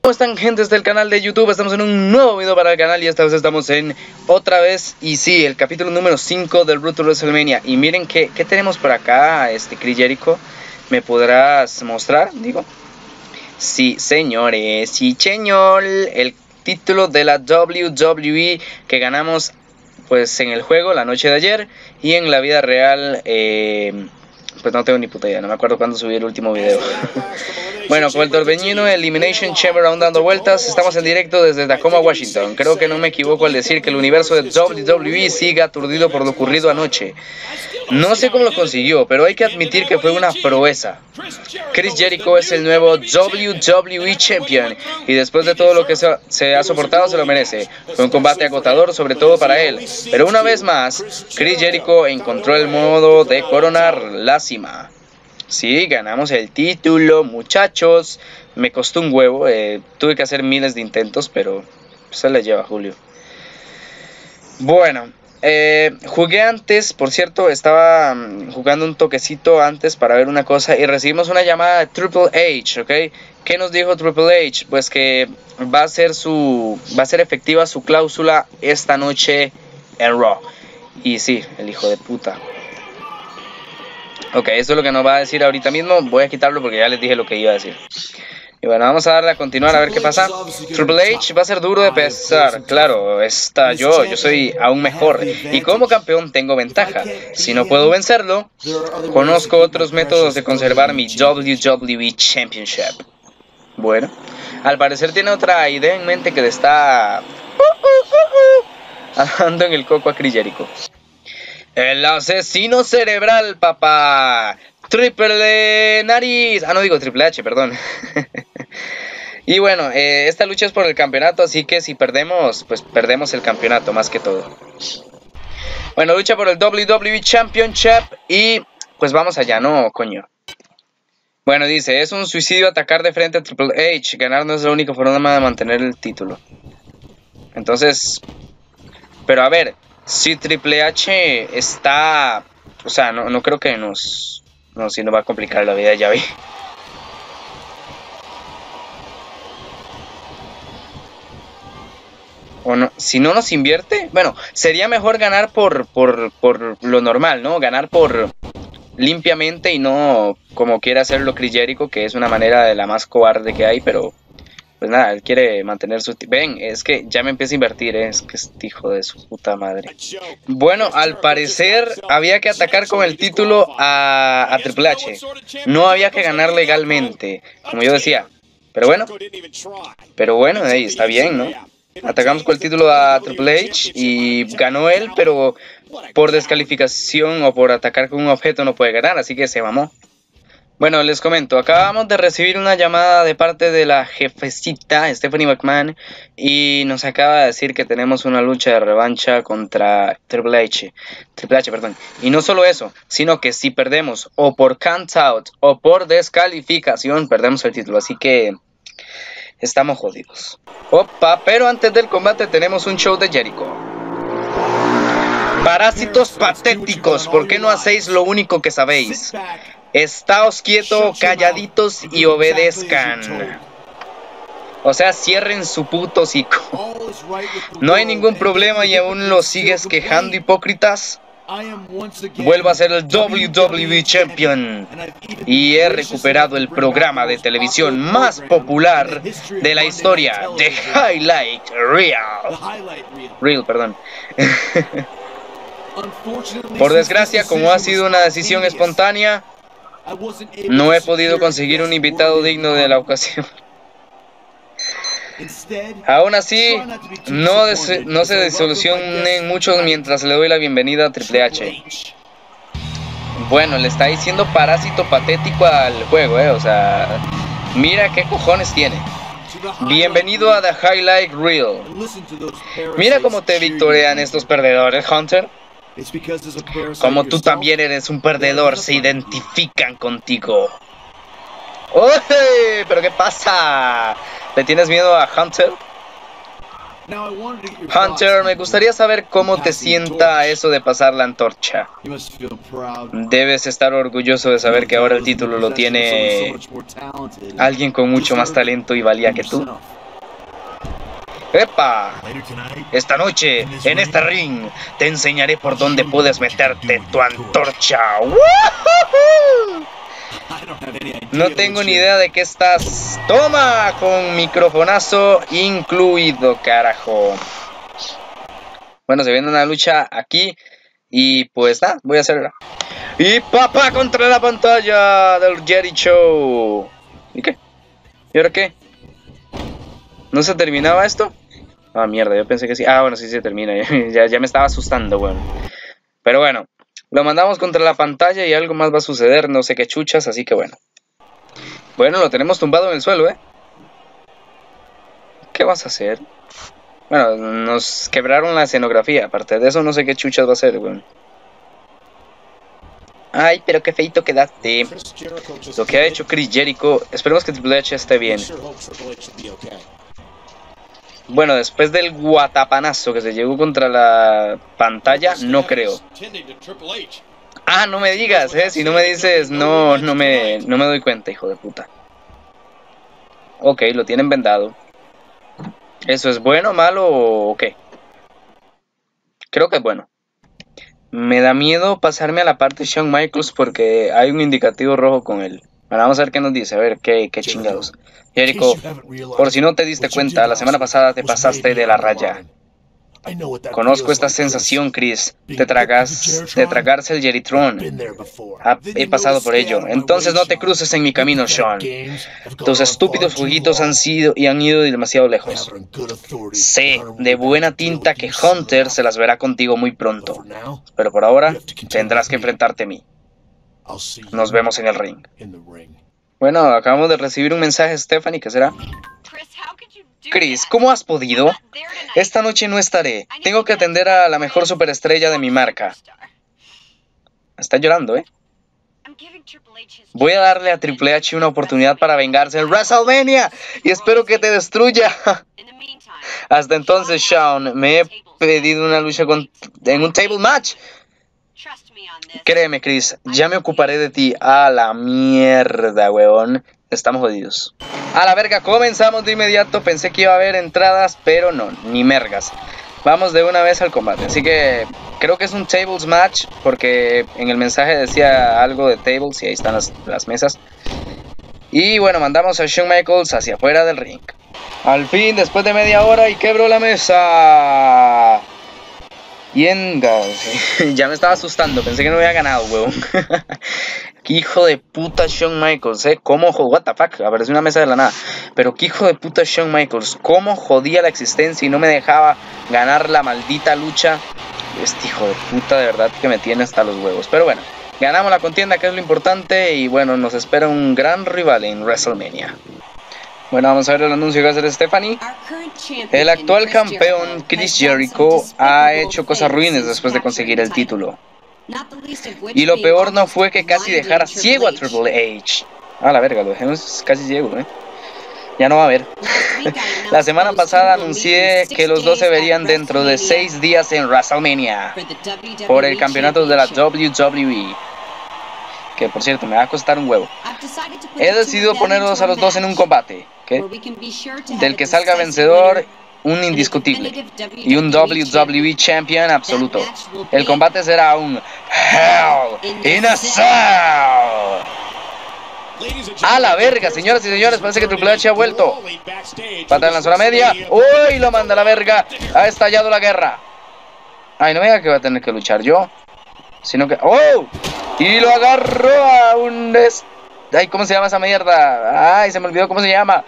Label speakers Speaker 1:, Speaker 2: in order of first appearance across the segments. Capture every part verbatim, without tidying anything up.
Speaker 1: ¿Cómo están, gentes del canal de YouTube? Estamos en un nuevo video para el canal y esta vez estamos en otra vez, y sí, el capítulo número cinco del Road to WrestleMania. Y miren qué, qué tenemos por acá, este Chris Jericho. ¿Me podrás mostrar? Digo. Sí, señores, sí, señor. El título de la W W E que ganamos pues en el juego la noche de ayer, y en la vida real, eh, pues no tengo ni puta idea, no me acuerdo cuándo subí el último video. Bueno, con el torbellino Elimination Chamber aún dando vueltas, estamos en directo desde Tacoma, Washington. Creo que no me equivoco al decir que el universo de W W E sigue aturdido por lo ocurrido anoche. No sé cómo lo consiguió, pero hay que admitir que fue una proeza. Chris Jericho es el nuevo W W E Champion, y después de todo lo que se, se ha soportado se lo merece. Fue un combate agotador, sobre todo para él, pero una vez más, Chris Jericho encontró el modo de coronar la cima. Sí, ganamos el título, muchachos. Me costó un huevo, eh, tuve que hacer miles de intentos, pero se le lleva Julio. Bueno, eh, jugué antes, por cierto, estaba jugando un toquecito antes para ver una cosa y recibimos una llamada de Triple H, ¿ok? ¿Qué nos dijo Triple H? Pues que va a ser su, va a ser efectiva su cláusula esta noche en Raw. Y sí, el hijo de puta. Ok, eso es lo que nos va a decir ahorita mismo. Voy a quitarlo porque ya les dije lo que iba a decir. Y bueno, vamos a darle a continuar a ver qué pasa. Triple H va a ser duro de pesar. Claro, está yo, yo soy aún mejor. Y como campeón tengo ventaja. Si no puedo vencerlo, conozco otros métodos de conservar mi W W E Championship. Bueno, al parecer tiene otra idea en mente que le está dando en el coco a Chris Jericho. El asesino cerebral, papá. Triple Nariz. Ah, no digo Triple H, perdón. Y bueno, eh, esta lucha es por el campeonato, así que si perdemos, pues perdemos el campeonato más que todo. Bueno, lucha por el W W E Championship y pues vamos allá, no, coño. Bueno, dice, es un suicidio atacar de frente a Triple H. Ganar no es la única forma de mantener el título. Entonces, pero a ver, si Triple H está, o sea, no, no creo que nos, no, si nos va a complicar la vida, ya vi. O no, si no nos invierte, bueno, sería mejor ganar por, por, por lo normal, ¿no? Ganar por limpiamente y no como quiere hacerlo Chris Jericho, que es una manera de la más cobarde que hay, pero pues nada, él quiere mantener su... Ven, es que ya me empieza a invertir, ¿eh? Es que es hijo de su puta madre. Bueno, al parecer había que atacar con el título a, a Triple H. No había que ganar legalmente, como yo decía. Pero bueno, pero bueno, hey, está bien, ¿no? Atacamos con el título a Triple H y ganó él, pero por descalificación o por atacar con un objeto no puede ganar, así que se mamó. Bueno, les comento, acabamos de recibir una llamada de parte de la jefecita Stephanie McMahon y nos acaba de decir que tenemos una lucha de revancha contra Triple H. Triple H, perdón. Y no solo eso, sino que si perdemos o por count out o por descalificación, perdemos el título, así que estamos jodidos. Opa, pero antes del combate tenemos un show de Jericho. Parásitos patéticos, ¿por qué no hacéis lo único que sabéis? Estáos quietos, calladitos y obedezcan. O sea, cierren su puto hocico. No hay ningún problema y aún lo sigues quejando, hipócritas. Vuelvo a ser el W W E Champion y he recuperado el programa de televisión más popular de la historia, The Highlight Reel. Reel, perdón. Por desgracia, como ha sido una decisión espontánea, no he podido conseguir un invitado digno de la ocasión. Aún así, no, no se disolucionen muchos mientras le doy la bienvenida a Triple H. Bueno, le está diciendo parásito patético al juego, eh, o sea, mira qué cojones tiene. Bienvenido a The Highlight Reel. Mira cómo te victorian estos perdedores, Hunter. Como tú también eres un perdedor, se identifican contigo. ¡Oye! ¿Pero qué pasa? ¿Le tienes miedo a Hunter? Hunter, me gustaría saber cómo te sienta eso de pasar la antorcha. Debes estar orgulloso de saber que ahora el título lo tiene alguien con mucho más talento y valía que tú. ¡Epa! Esta noche, en este ring, te enseñaré por dónde puedes meterte tu antorcha. ¡Woohoo! No tengo ni idea de qué estás. ¡Toma! Con microfonazo incluido, carajo. Bueno, se viene una lucha aquí. Y pues nada, voy a hacerla. Y papá contra la pantalla del Jerry Show. ¿Y qué? ¿Y ahora qué? ¿No se terminaba esto? Ah, mierda, yo pensé que sí. Ah, bueno, sí se termina. ya, ya me estaba asustando, bueno. Pero bueno, lo mandamos contra la pantalla y algo más va a suceder. No sé qué chuchas, así que bueno. Bueno, lo tenemos tumbado en el suelo, ¿eh? ¿Qué vas a hacer? Bueno, nos quebraron la escenografía. Aparte de eso, no sé qué chuchas va a hacer, weón. Ay, pero qué feito quedaste. Lo que ha hecho Chris Jericho. Esperemos que Triple H esté bien. Bueno, después del guatapanazo que se llegó contra la pantalla, no creo. Ah, no me digas, eh. Si no me dices, no, no me, no me doy cuenta, hijo de puta. Ok, lo tienen vendado. ¿Eso es bueno, malo o qué? Creo que es bueno. Me da miedo pasarme a la parte de Shawn Michaels porque hay un indicativo rojo con él. Bueno, vamos a ver qué nos dice, a ver qué, qué chingados. Jericho, por si no te diste cuenta, la semana pasada te pasaste de la raya. Conozco esta sensación, Chris, de, tragas, de tragarse el Jerrytron. Ha, he pasado por ello. Entonces no te cruces en mi camino, Shawn. Tus estúpidos jueguitos han sido y han ido demasiado lejos. Sé de buena tinta que Hunter se las verá contigo muy pronto. Pero por ahora tendrás que enfrentarte a mí. Nos vemos en el ring. Bueno, acabamos de recibir un mensaje de Stephanie, ¿qué será? Chris, ¿cómo has podido? Esta noche no estaré. Tengo que atender a la mejor superestrella de mi marca. Está llorando, ¿eh? Voy a darle a Triple H una oportunidad para vengarse en WrestleMania y espero que te destruya. Hasta entonces, Shawn, me he pedido una lucha con... en un table match. Créeme, Chris, ya me ocuparé de ti. A la mierda, weón. Estamos jodidos. A la verga, comenzamos de inmediato. Pensé que iba a haber entradas, pero no, ni mergas. Vamos de una vez al combate. Así que creo que es un tables match, porque en el mensaje decía algo de tables y ahí están las, las mesas. Y bueno, mandamos a Shawn Michaels hacia afuera del ring. Al fin, después de media hora, y quebró la mesa. Yenga, ya me estaba asustando, pensé que no había ganado, weón. Qué hijo de puta Shawn Michaels, eh. Cómo, what the fuck, apareció una mesa de la nada. Pero qué hijo de puta Shawn Michaels, cómo jodía la existencia y no me dejaba ganar la maldita lucha. Este hijo de puta, de verdad que me tiene hasta los huevos. Pero bueno, ganamos la contienda, que es lo importante. Y bueno, nos espera un gran rival en WrestleMania. Bueno, vamos a ver el anuncio que va a hacer Stephanie. El actual campeón Chris Jericho ha hecho cosas ruines después de conseguir el título. Y lo peor no fue que casi dejara ciego a Triple H. Ah, la verga, lo dejemos casi ciego, eh. Ya no va a ver. La semana pasada anuncié que los dos se verían dentro de seis días en WrestleMania por el campeonato de la W W E. Que por cierto me va a costar un huevo. He decidido ponerlos a los dos en un combate, ¿okay? Del que salga vencedor un indiscutible y un W W E Champion absoluto. El combate será un Hell in a Cell. A la verga, señoras y señores, parece que Triple H ha vuelto. Pata en la zona media. Uy, lo manda a la verga. Ha estallado la guerra. Ay, no me diga que voy a tener que luchar yo, sino que... ¡Oh! Y lo agarró a un... Ay, ¿cómo se llama esa mierda? Ay, se me olvidó cómo se llama.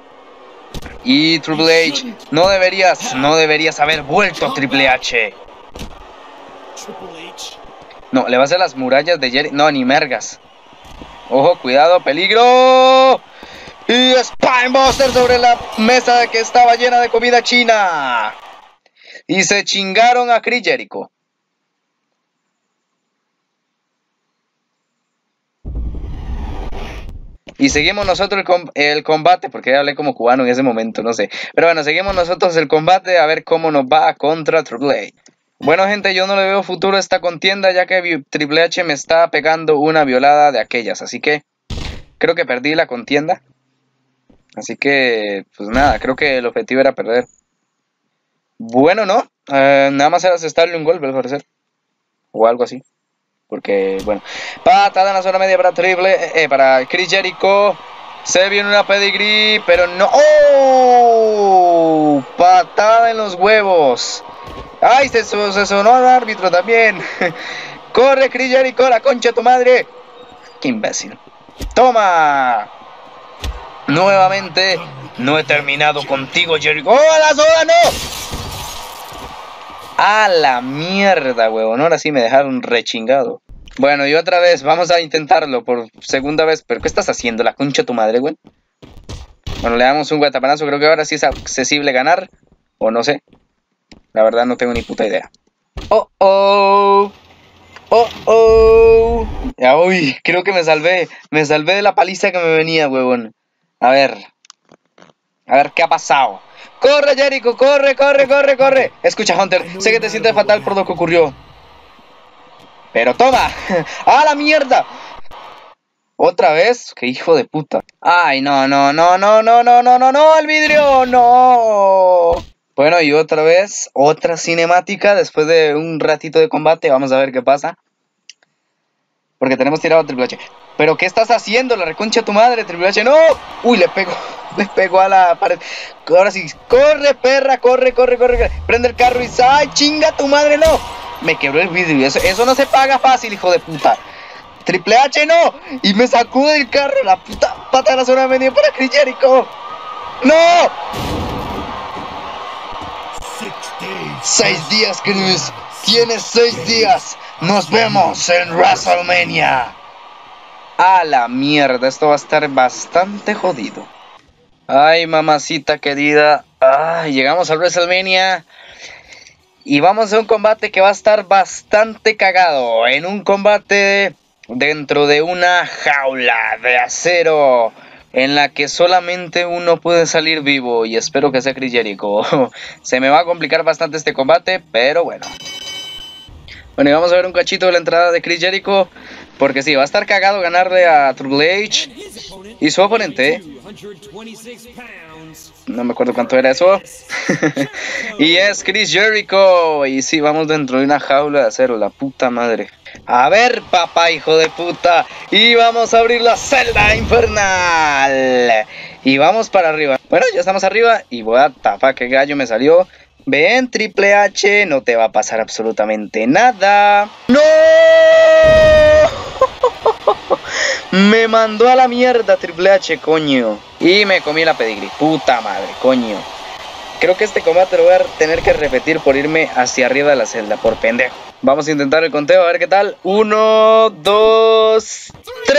Speaker 1: Y Triple H, no deberías, no deberías haber vuelto, Triple H. No, le va a hacer las murallas de Jerry. No, ni mergas. Ojo, cuidado, peligro. Y Spinebuster sobre la mesa que estaba llena de comida china. Y se chingaron a Chris Jericho. Y seguimos nosotros el, com el combate, porque ya hablé como cubano en ese momento, no sé. Pero bueno, seguimos nosotros el combate a ver cómo nos va contra Triple H. Bueno, gente, yo no le veo futuro a esta contienda, ya que Triple H me está pegando una violada de aquellas. Así que creo que perdí la contienda. Así que, pues nada, creo que el objetivo era perder. Bueno, no. Uh, nada más era asestarle un golpe, al parecer. O algo así. Porque, bueno. Patada en la zona media para Triple, eh, para Chris Jericho. Se viene una pedigree, pero no. ¡Oh! Patada en los huevos. ¡Ay! Se, se sonó al árbitro también. Corre, Chris Jericho, la concha de tu madre. ¡Qué imbécil! ¡Toma! Nuevamente. No he terminado contigo, Jericho. ¡Oh, la soda, no! ¡A la mierda, huevón! Ahora sí me dejaron rechingado. Bueno, y otra vez, vamos a intentarlo por segunda vez. ¿Pero qué estás haciendo, la concha de tu madre, güey? Bueno, le damos un guatapanazo. Creo que ahora sí es accesible ganar. O no sé. La verdad no tengo ni puta idea. ¡Oh, oh! ¡Oh, oh! Ya, uy, creo que me salvé. Me salvé de la paliza que me venía, huevón. A ver. A ver, ¿qué ha pasado? ¡Corre, Jericho! ¡Corre, corre, corre, corre! Escucha, Hunter, sé que te sientes fatal por lo que ocurrió. ¡Pero toma! ¡A la mierda! ¿Otra vez? ¡Qué hijo de puta! ¡Ay, no, no, no, no, no, no, no, no, no! ¡El vidrio! ¡No! Bueno, y otra vez, otra cinemática después de un ratito de combate. Vamos a ver qué pasa. Porque tenemos tirado a Triple H. ¿Pero qué estás haciendo? La reconcha de tu madre, Triple H. ¡No! ¡Uy, le pego! Le pegó a la pared. Ahora sí. ¡Corre, perra! ¡Corre, corre, corre! corre. Prende el carro y... ¡Ay, chinga tu madre! ¡No! Me quebró el vidrio. Eso, eso no se paga fácil, hijo de puta. Triple H, no. Y me sacó del carro. La puta pata de la zona media para Chris Jericho. ¡No! Seis días, Chris. Tienes seis días. Nos vemos en WrestleMania. A la mierda. Esto va a estar bastante jodido. Ay, mamacita querida. Ay, llegamos a WrestleMania. Y vamos a un combate que va a estar bastante cagado. En un combate dentro de una jaula de acero, en la que solamente uno puede salir vivo. Y espero que sea Chris Jericho. Se me va a complicar bastante este combate, pero bueno. Bueno, y vamos a ver un cachito de la entrada de Chris Jericho. Porque sí, va a estar cagado ganarle a Triple H. Y su oponente, no me acuerdo cuánto era eso. Y es Chris Jericho. Y sí, vamos dentro de una jaula de acero, la puta madre. A ver, papá, hijo de puta. Y vamos a abrir la celda infernal. Y vamos para arriba. Bueno, ya estamos arriba. Y voy a tapar, qué gallo me salió. Ven, Triple H, no te va a pasar absolutamente nada. ¡No! Me mandó a la mierda Triple H, coño. Y me comí la pedigree, puta madre, coño. Creo que este combate lo voy a tener que repetir por irme hacia arriba de la celda, por pendejo. Vamos a intentar el conteo, a ver qué tal. Uno, dos,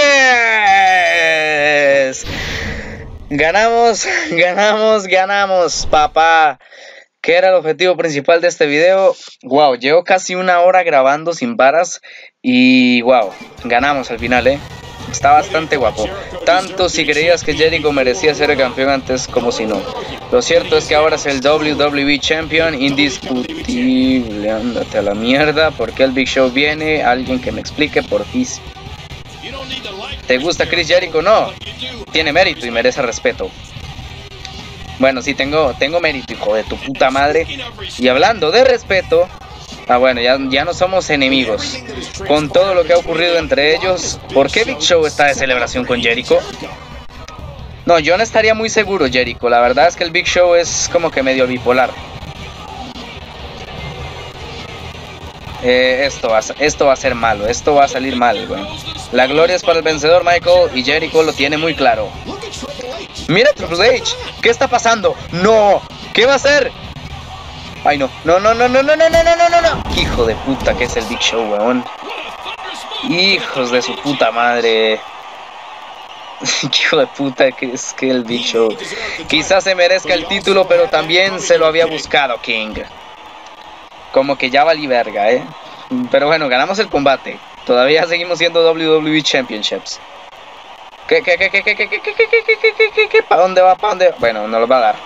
Speaker 1: tres. Ganamos, ganamos, ganamos, papá. ¿Qué era el objetivo principal de este video? Wow, llevo casi una hora grabando sin paras. Y wow, ganamos al final, eh. Está bastante guapo. Tanto si creías que Jericho merecía ser el campeón antes como si no. Lo cierto es que ahora es el W W E Champion indiscutible. Ándate a la mierda. ¿Por qué el Big Show viene? Alguien que me explique, por fin. ¿Te gusta Chris Jericho? No. Tiene mérito y merece respeto. Bueno, sí, tengo, tengo mérito, hijo de tu puta madre. Y hablando de respeto... Ah, bueno, ya, ya no somos enemigos. Con todo lo que ha ocurrido entre ellos, ¿por qué Big Show está de celebración con Jericho? No, yo no estaría muy seguro, Jericho. La verdad es que el Big Show es como que medio bipolar. Eh, esto, va a, esto va a ser malo, esto va a salir mal, güey. La gloria es para el vencedor, Michael, y Jericho lo tiene muy claro. Mira Triple H, ¿qué está pasando? No, ¿qué va a hacer? Ay, no, no, no, no, no, no, no, no, no, no, no. Hijo de puta que es el Big Show, weón. Hijos de su puta madre. Hijo de puta que es que el Big Show. Quizás se merezca el título, pero también se lo había buscado, King. Como que ya valí verga, eh. Pero bueno, ganamos el combate. Todavía seguimos siendo W W E Championships. ¿Qué, qué, qué, qué, qué, qué, qué, qué, qué, qué, qué, qué, qué, qué? ¿Para dónde va? ¿Para dónde? Bueno, no lo va a dar.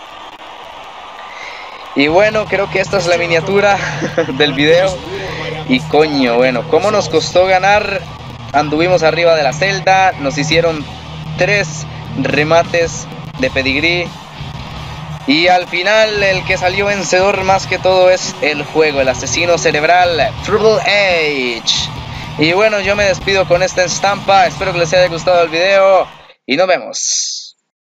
Speaker 1: Y bueno, creo que esta es la miniatura del video. Y coño, bueno, ¿cómo nos costó ganar? Anduvimos arriba de la celda, nos hicieron tres remates de pedigrí. Y al final el que salió vencedor más que todo es el juego, el asesino cerebral Triple H. Y bueno, yo me despido con esta estampa, espero que les haya gustado el video y nos vemos.